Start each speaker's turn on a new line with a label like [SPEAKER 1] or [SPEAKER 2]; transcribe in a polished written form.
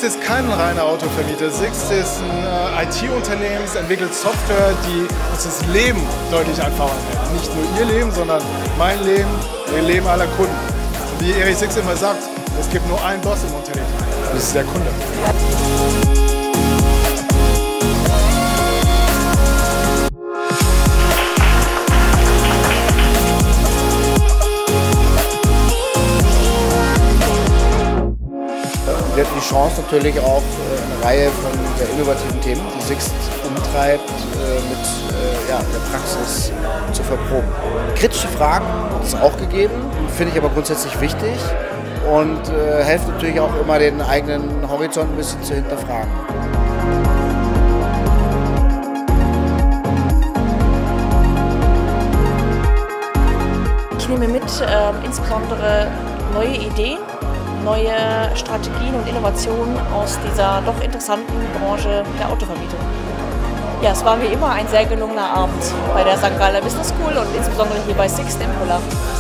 [SPEAKER 1] ist kein reiner Autovermieter. Sixt ist ein IT-Unternehmen, es entwickelt Software, die uns das Leben deutlich einfacher macht. Nicht nur ihr Leben, sondern mein Leben, das Leben aller Kunden. Und wie Erich Sixt immer sagt, es gibt nur einen Boss im Unternehmen. Das ist der Kunde.
[SPEAKER 2] Wir hatten die Chance natürlich auch eine Reihe von sehr innovativen Themen, die Sixt umtreibt, mit der Praxis zu verproben. Kritische Fragen hat es auch gegeben, finde ich aber grundsätzlich wichtig und hilft natürlich auch immer, den eigenen Horizont ein bisschen zu hinterfragen.
[SPEAKER 3] Ich nehme mit insbesondere neue Ideen, neue Strategien und Innovationen aus dieser doch interessanten Branche der Autovermietung. Ja, es war wie immer ein sehr gelungener Abend bei der St. Galler Business School und insbesondere hier bei Sixt in Pullach.